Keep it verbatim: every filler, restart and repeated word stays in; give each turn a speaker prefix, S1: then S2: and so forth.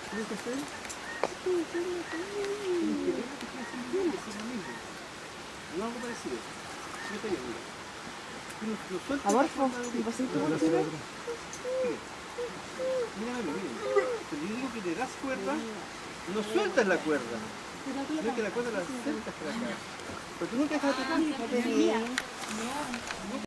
S1: ¿Tienes que hacer? Tienes que ver lo que estoy haciendo, es lo mismo. No algo parecido. Fíjate bien, mira. Tú no, no sueltas la
S2: Amorfo,
S1: cuerda de
S2: ¿un
S1: un-
S2: pasito
S1: no,
S2: por
S1: no,
S2: tiro?
S1: no. Míralo, míralo. Pero yo digo que le das cuerda, no sueltas la cuerda. Sino que la cuerda la sueltas para acá. Pero tú nunca dejas de tocar.
S2: Fíjate bien.